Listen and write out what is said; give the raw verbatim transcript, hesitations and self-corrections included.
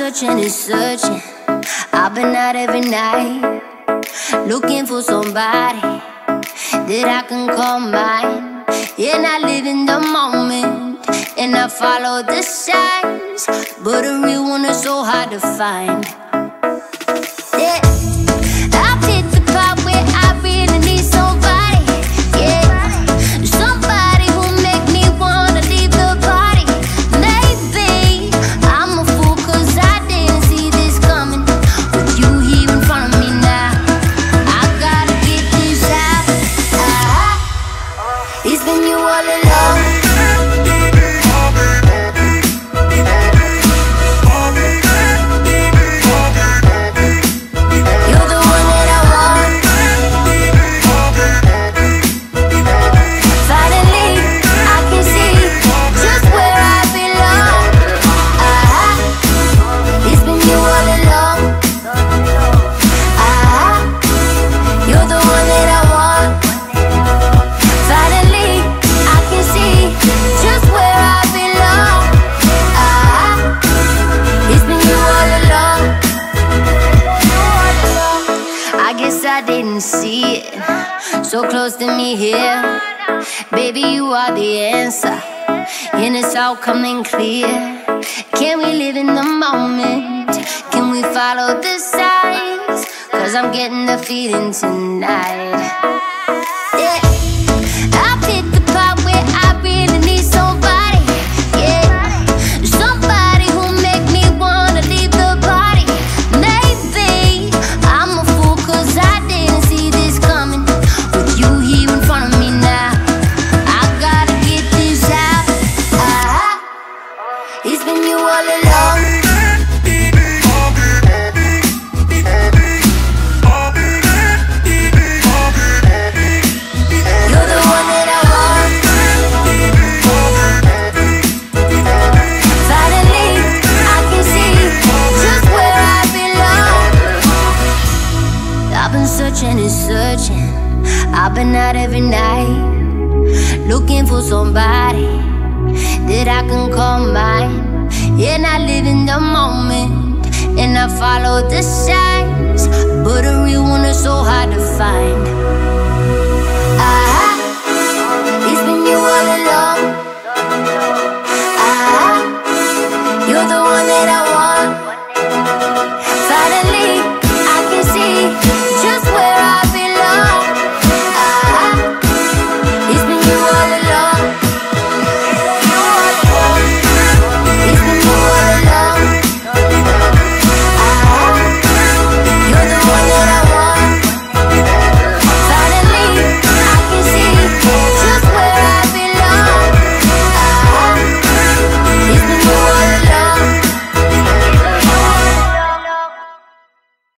searching and searching. I've been out every night, looking for somebody that I can call mine. And I live in the moment, and I follow the signs, but a real one is so hard to find. Yeah, I've hit the part where I really need somebody. Yeah, somebody who make me wanna leave the party. Maybe I'm a fool cause I didn't see this coming, with you here in front of me now. I gotta get this out. Ah, it's been you all along. I didn't see it, so close to me here. Baby, you are the answer, and it's all coming clear. Can we live in the moment? Can we follow the signs? Cause I'm getting the feeling tonight. Yeah, I've hit the part where I really need somebody. Yeah, somebody who make me wanna leave the party. Maybe I'm a fool cause I didn't see this coming, with you here in front of me now. I gotta get this out. Ah, it's been you all along. Searching and searching, I've been out every night, looking for somebody that I can call mine. And I live in the moment, and I follow the signs, but a